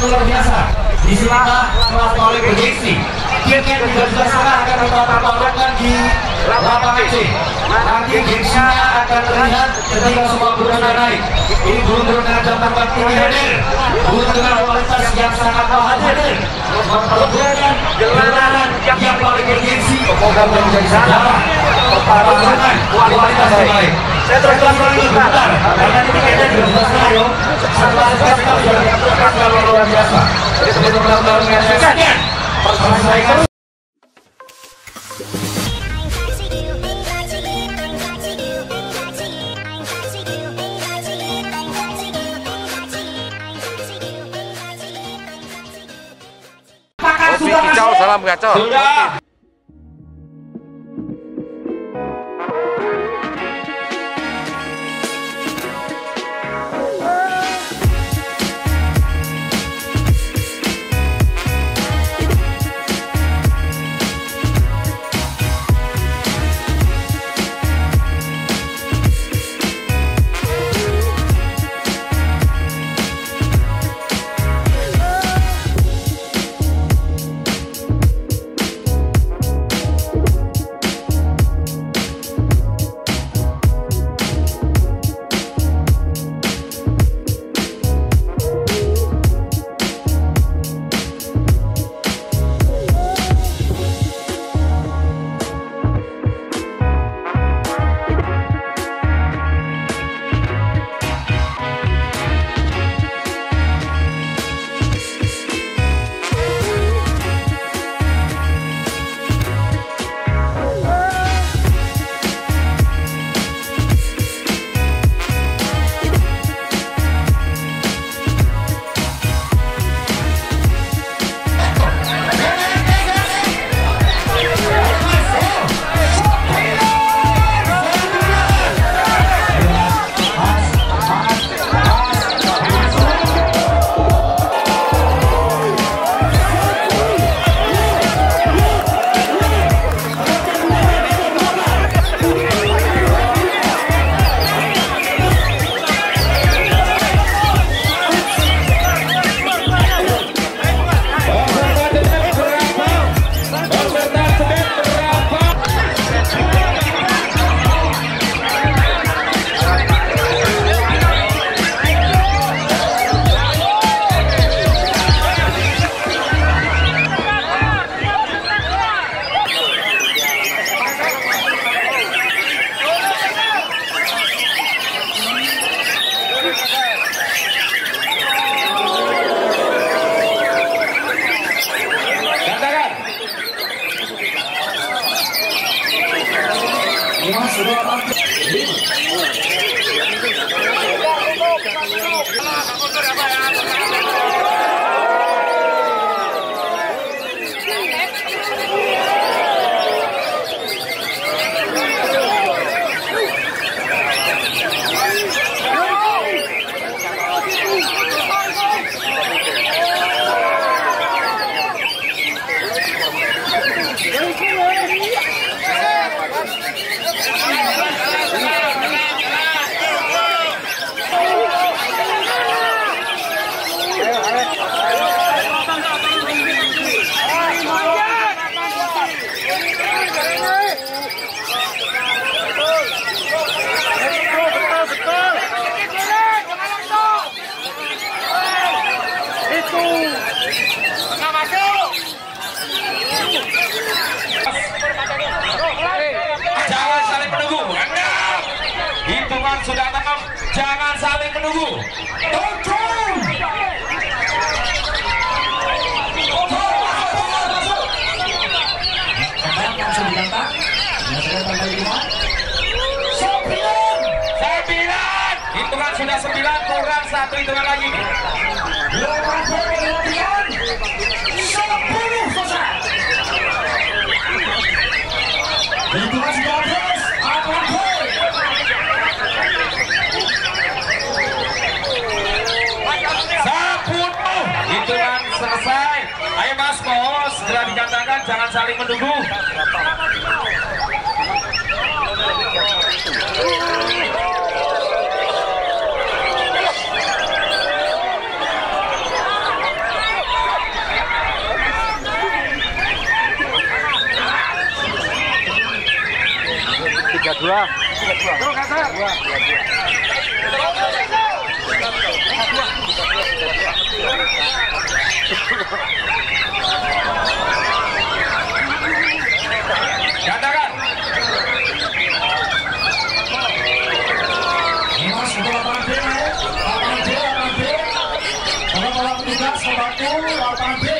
luar biasa. Disinilah kelas paling bergengsi. Tiket juga sudah serah akan ditorongkan di lapangan C. Nanti gengsinya akan terlihat ketika semua burung naik. Ini burung-burung dengan jam terbang tinggi hadir, burung dengan kualitas yang sangat mahal hadir, memperlihatkan gelaran yang paling bergengsi dan menjadi sejarah pertarungan kualitas terbaik. Saya terus lagi bentar, karena tiketnya juga sudah serah yo. Setelah kita sudah diaturkan kalau luar biasa. Jadi teman-teman menyaksikan persaingan. Kicau, salam kacau. Sudah. Sudah tangkap, jangan saling menunggu. Sembilan, hitungan sudah 9, kurang 1 hitungan lagi. Hitungan sudah habis, akan hitungan selesai. Ayo Mas Mo, segera dikatakan jangan saling menunggu. Dua. Terus kasar. Katakan. Ini mas untuk lapangan B, lapangan B. Kalau para petugas membantu lapangan B.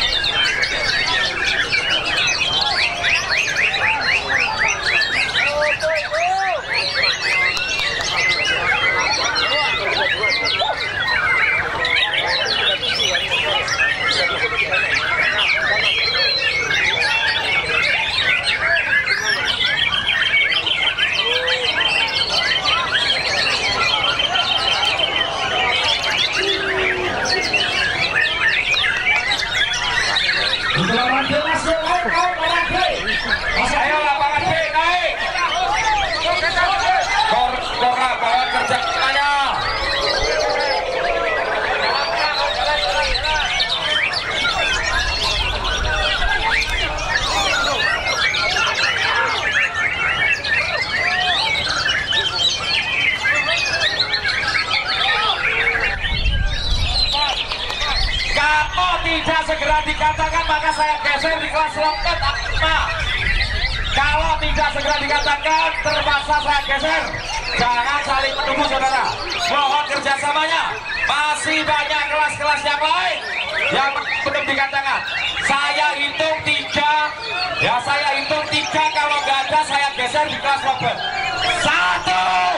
Ayo lapangan B naik. Kora bawa kerja semuanya. Kalau tidak segera dikatakan maka saya geser di kelas loket A5. Kalau tidak segera dikatakan terpaksa saya geser. Jangan saling menunggu saudara. Mohon kerjasamanya. Masih banyak kelas-kelas yang lain yang belum dikatakan. Saya hitung 3. Ya saya hitung 3. Kalau nggak ada saya geser di kelas loket. 1.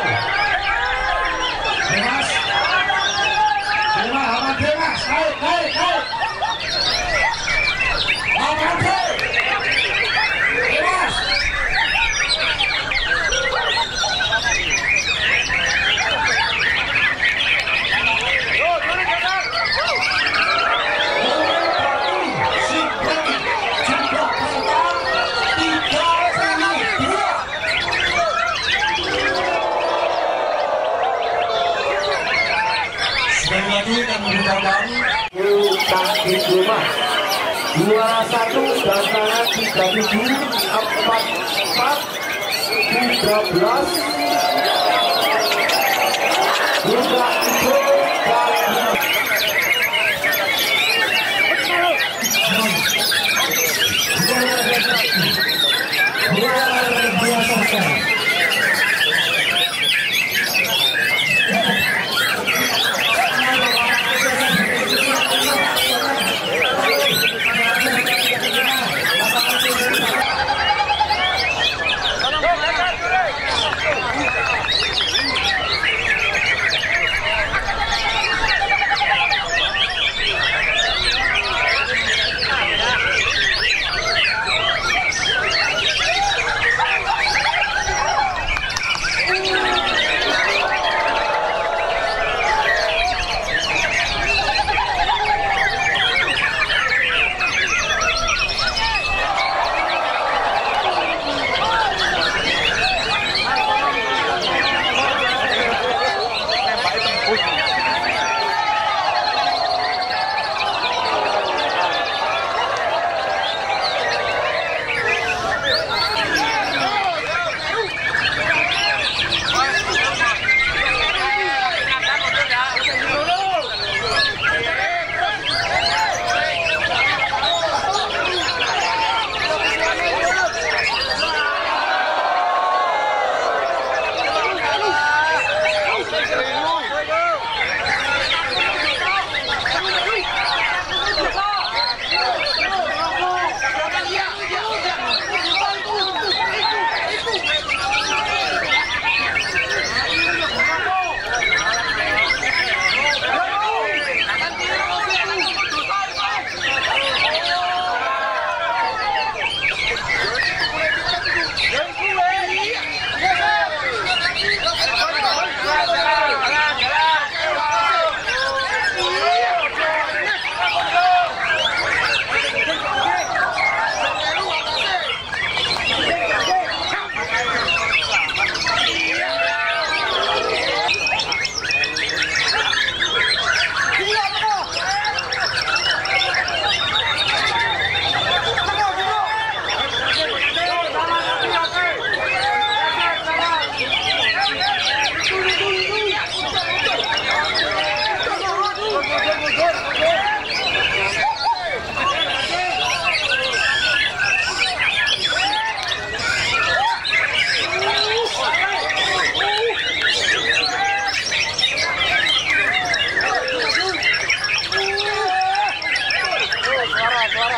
Mas, lapangan B mas, naik. Lapangan B, mas. Sekali lagi kami beritahukan tangkis rumah 21 dan tangan 37 44 13 juga itu luar biasa sekali.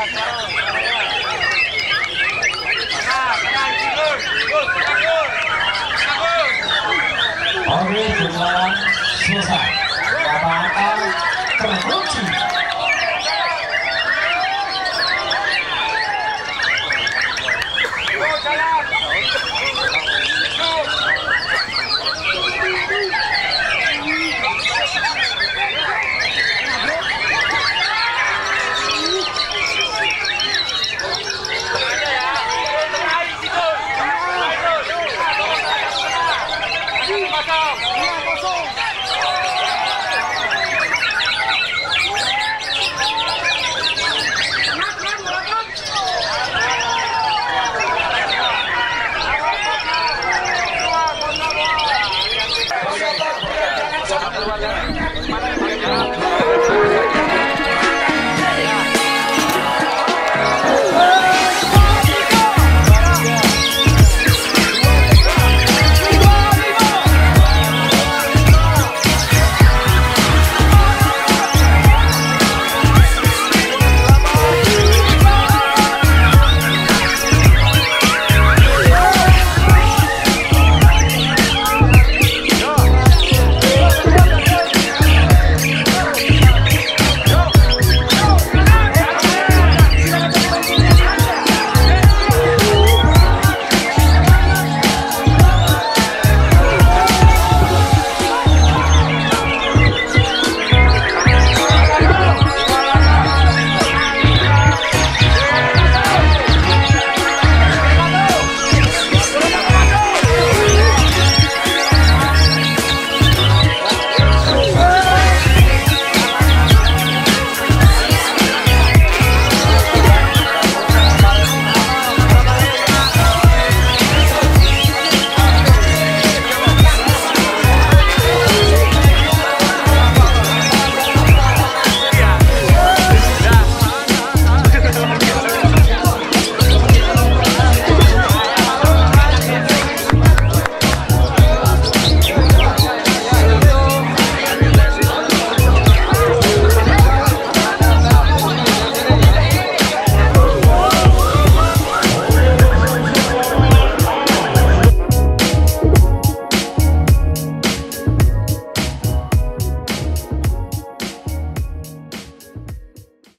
Oke, sudah selesai.